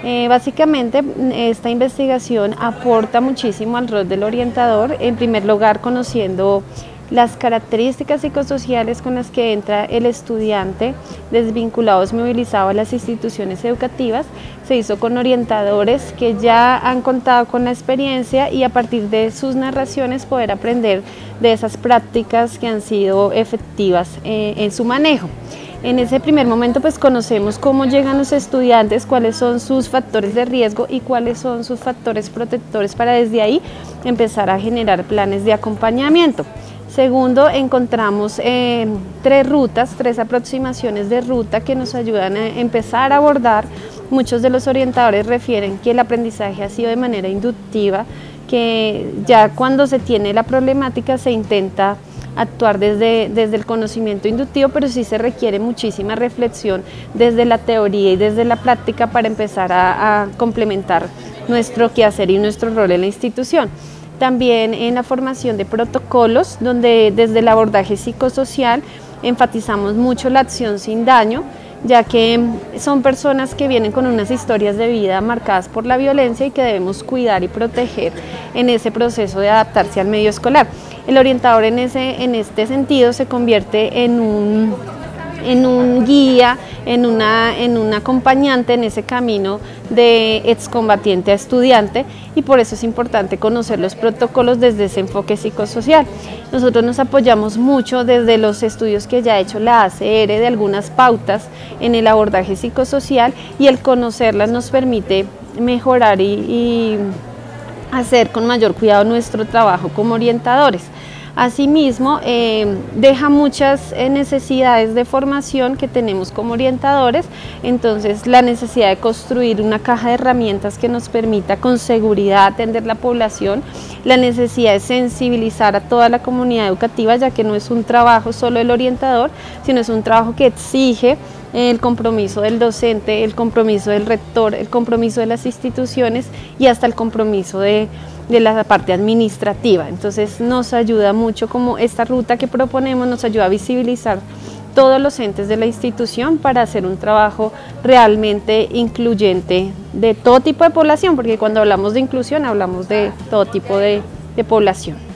Básicamente, esta investigación aporta muchísimo al rol del orientador, en primer lugar conociendo las características psicosociales con las que entra el estudiante desvinculado, movilizado a las instituciones educativas. Se hizo con orientadores que ya han contado con la experiencia y a partir de sus narraciones poder aprender de esas prácticas que han sido efectivas en su manejo. En ese primer momento pues conocemos cómo llegan los estudiantes, cuáles son sus factores de riesgo y cuáles son sus factores protectores para desde ahí empezar a generar planes de acompañamiento. Segundo, encontramos tres aproximaciones de ruta que nos ayudan a empezar a abordar. Muchos de los orientadores refieren que el aprendizaje ha sido de manera inductiva, que ya cuando se tiene la problemática se intenta actuar desde el conocimiento inductivo, pero sí se requiere muchísima reflexión desde la teoría y desde la práctica para empezar a complementar nuestro quehacer y nuestro rol en la institución. También en la formación de protocolos, donde desde el abordaje psicosocial enfatizamos mucho la acción sin daño, ya que son personas que vienen con unas historias de vida marcadas por la violencia y que debemos cuidar y proteger en ese proceso de adaptarse al medio escolar. El orientador en este sentido se convierte en un guía, en un acompañante en ese camino de excombatiente a estudiante, y por eso es importante conocer los protocolos desde ese enfoque psicosocial. Nosotros nos apoyamos mucho desde los estudios que ya ha hecho la ACR de algunas pautas en el abordaje psicosocial, y el conocerlas nos permite mejorar y hacer con mayor cuidado nuestro trabajo como orientadores. Asimismo, deja muchas necesidades de formación que tenemos como orientadores, entonces la necesidad de construir una caja de herramientas que nos permita con seguridad atender la población, la necesidad de sensibilizar a toda la comunidad educativa, ya que no es un trabajo solo del orientador, sino es un trabajo que exige el compromiso del docente, el compromiso del rector, el compromiso de las instituciones y hasta el compromiso de la parte administrativa. Entonces nos ayuda mucho, como esta ruta que proponemos nos ayuda a visibilizar todos los entes de la institución para hacer un trabajo realmente incluyente de todo tipo de población, porque cuando hablamos de inclusión hablamos de todo tipo de población.